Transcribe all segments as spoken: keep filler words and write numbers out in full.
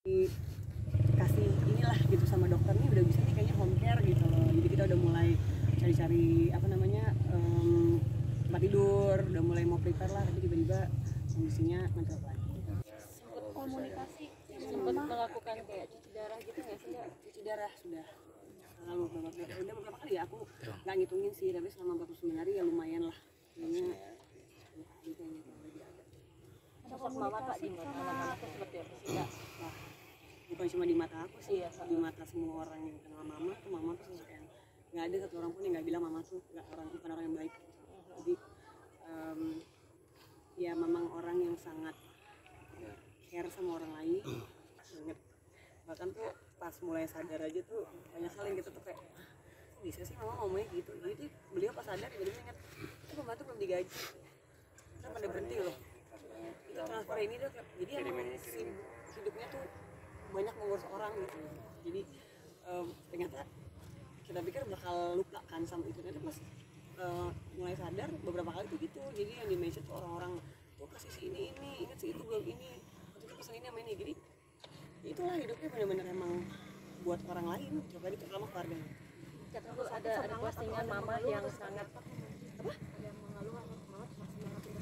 dikasih inilah gitu sama dokter nih udah bisa nih kayaknya home care gitu loh. Jadi kita udah mulai cari-cari apa namanya um, tempat tidur, udah mulai mau prepare lah. Tapi tiba-tiba kondisinya mentok lagi. Sempat komunikasi, sempat melakukan kayak cuci darah gitu nggak sih Mbak? Cuci darah sudah selalu beberapa kali. Udah beberapa kali ya aku nggak ngitungin sih, tapi selama empat puluh sembilan hari ya lumayan lah. Kayaknya gitu gitu lagi ada. Ada komunikasi sama aku seperti apa sih Mbak? Wah, bukan cuma di mata aku sih, Iya, di mata semua orang yang kenal mama tuh mama tuh sosok yang nggak ada satu orang pun yang nggak bilang mama tuh nggak orang bukan orang yang baik. Jadi um, ya memang orang yang sangat care sama orang lain banget. Bahkan tuh pas mulai sadar aja tuh banyak hal yang gitu tuh kayak "Ah, bisa sih mama ngomongnya gitu." Jadi beliau pas sadar tiba-tiba ingat itu pembantu belum digaji, kita pada berhenti loh itu transfer ini tuh jadi emang hidupnya tuh banyak mengurus orang gitu. Jadi um, ternyata kita pikir bakal lupa kan sama itu, ternyata pas uh, mulai sadar beberapa kali tuh gitu. Jadi yang di message tuh orang-orang tuh kasih si ini ini ingat si itu belum ini waktu itu pesan ini sama ini. Jadi itulah hidupnya benar-benar emang buat orang lain, coba itu terutama keluarga. Terus ada ada postingan mama yang sangat apa? ada yang mengeluh atau semangat masih banget tidak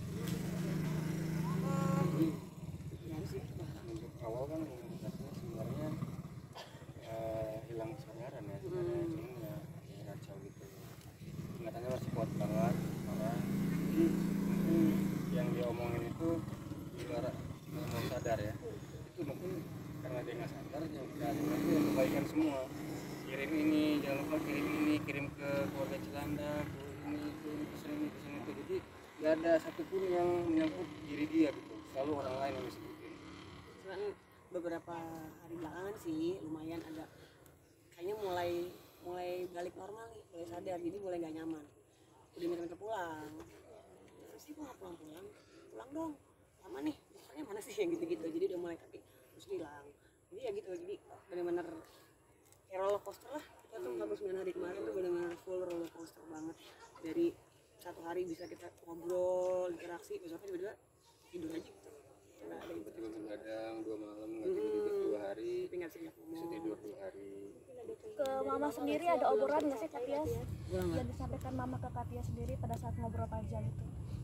Ya sih. Untuk awal kan komunikasinya sebenarnya uh, hilang kesadaran ya sebenarnya, Hmm. cuman ya ya kacau gitu. Ingatannya masih kuat banget, marah. Jadi mungkin yang dia omongin itu di luar mau sadar ya. Itu mungkin karena dia nggak sadar ya udah itu yang kebaikan semua. Kirim ini, jangan lupa kirim ini, kirim ke keluarga Cilanda, ke ini, ke ini, ke sini, ke sini, jadi nggak ada satupun yang menyangkut diri dia gitu. Selalu orang lain yang disebutin. Cuman beberapa hari belakangan sih lumayan ada kayaknya mulai mulai balik normal nih, mulai sadar, jadi mulai nggak nyaman. Udah minta pulang, terus sih gua nggak pulang-pulang, pulang dong, lama nih, misalnya mana sih yang gitu-gitu. Jadi udah mulai tapi terus hilang. Jadi ya gitu, jadi benar-benar kayak roller coaster lah. Kita tuh empat puluh sembilan hari kemarin tuh benar-benar full roller coaster banget. Dari satu hari bisa kita ngobrol, interaksi, besoknya tiba-tiba tidur aja gitu. Nggak ada Tiba-tiba interaksi. begadang dua malam, nggak tidur tidur dua hari, Tapi nggak bisa bisa ngomong. tidur dua hari. ke mama sendiri ada obrolan nggak sih Kak Tias Kurang yang disampaikan mama ke Kak Tias sendiri pada saat ngobrol panjang itu?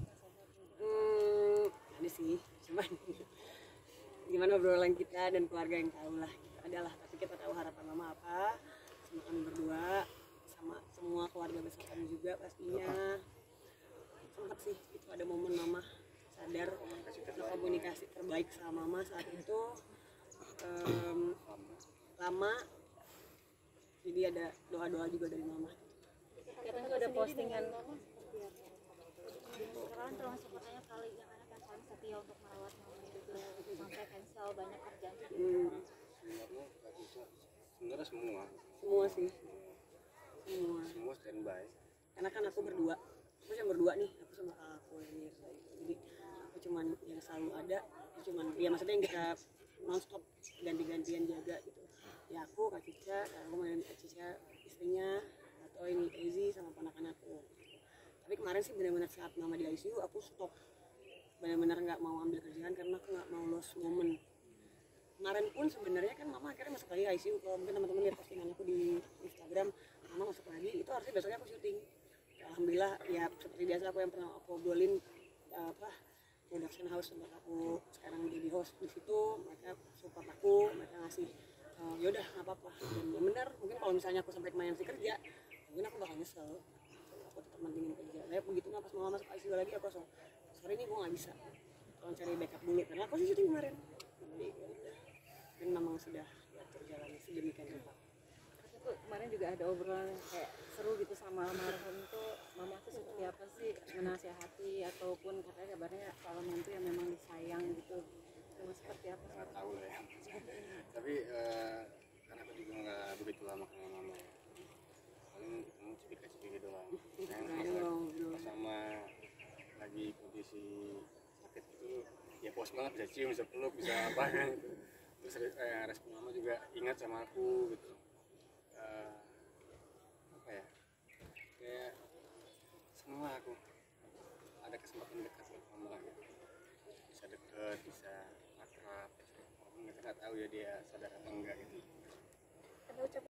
Hmm, ada sih, cuman gimana obrolan kita dan keluarga yang tahu lah gitu. Adalah, tapi kita tahu harapan mama apa sama kami berdua, sama semua keluarga besar kami juga pastinya. Sempet sih itu ada momen mama sadar kita komunikasi terbaik sama mama saat itu um, lama, jadi ada doa-doa juga dari mama. kadang tuh ada postingan Sekarang termasuk katanya kali yang anak yang paling setia untuk merawat mama juga sampai cancel banyak kerjaan juga. Hmm, Sebenarnya nggak bisa, sebenarnya semua, semua sih, semua. semua standby. Karena kan aku berdua, aku cuma berdua nih, aku sama kakak aku yang Mirza itu. Jadi aku cuman yang selalu ada, aku cuman ya maksudnya yang kita nonstop ganti-gantian jaga gitu. Ya aku, Kak Cica, aku main Kak Cica istrinya, atau ini Ezi sama anak-anakku. Tapi kemarin sih benar-benar saat mama di I C U aku stop, benar-benar nggak mau ambil kerjaan karena aku nggak mau lost moment. Kemarin pun sebenarnya kan mama akhirnya masuk lagi I C U. Kalau mungkin teman-teman lihat postingan aku di Instagram, mama masuk lagi, itu harusnya besoknya aku syuting. Alhamdulillah ya seperti biasa aku yang pernah aku obrolin apa production house tempat aku sekarang jadi host di situ, mereka support aku, mereka ngasih uh, yaudah nggak apa-apa. Dan ya benar, mungkin kalau misalnya aku sampai kemarin sih kerja, mungkin aku bakal nyesel. Aku tetap mentingin kerja. Tapi begitu nggak pas mama masuk I C U lagi aku langsung sorry nih gue nggak bisa. Tolong cari backup dulu karena aku sih syuting kemarin. Jadi ya udah. Dan memang sudah diatur jalannya sedemikian rupa. tuh kemarin juga ada obrolan kayak seru gitu sama almarhum tuh mama tuh seperti apa sih menasihati ataupun katanya kabarnya kalau mantu yang memang disayang gitu, memang seperti apa sih? Nggak tahu lah ya. Tapi uh, karena aku juga nggak begitu lama kenal mama ya. Paling ketemu cipika-cipiki doang. Yang pas sama lagi kondisi sakit gitu, ya puas banget bisa cium, bisa peluk, bisa apa kan gitu. Terus eh, respon mama juga ingat sama aku gitu. Uh, apa ya? Kayak semua aku ada kesempatan dekat sama mama gitu. Bisa deket, bisa akrab, ngomong gitu nggak tahu ya dia sadar apa enggak.